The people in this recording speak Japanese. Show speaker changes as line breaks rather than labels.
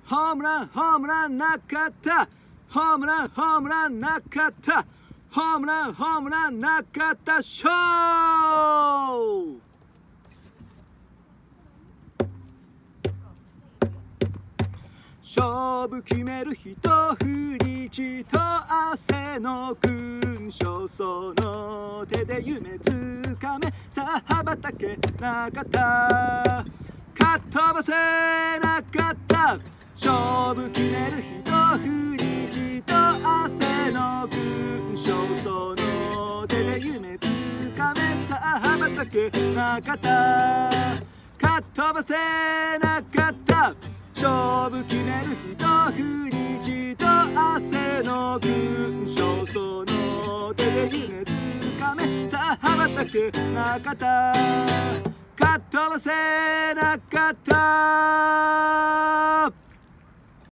ホームランホームランなかった。ホームランホームランなかった。ホームランホームランなかった。ショー勝負決める一振り血と汗の勲章、その手で夢つかめ。さあ羽ばたけなかった、かっ飛ばせなかった。勝負決める一振り血と汗の勲章、その手で夢つかめ。さあ羽ばたけなかった、かっ飛ばせなかった。勝負決める一振り血と汗の勲章、その手で夢つかめ。さあ羽ばたけなかった、かっ飛ばせなかった。